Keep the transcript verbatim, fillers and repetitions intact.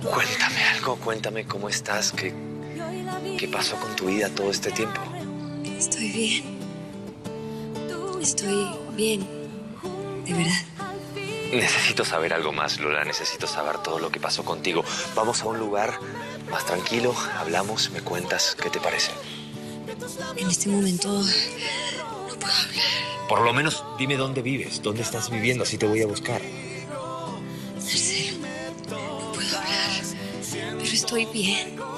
Cuéntame algo, cuéntame cómo estás, qué, qué pasó con tu vida todo este tiempo. Estoy bien. Estoy bien. De verdad. Necesito saber algo más, Lola. Necesito saber todo lo que pasó contigo. Vamos a un lugar más tranquilo, hablamos, me cuentas, ¿qué te parece? En este momento no puedo hablar. Por lo menos dime dónde vives, dónde estás viviendo, así te voy a buscar. Marcelo, no puedo hablar. Pero estoy bien.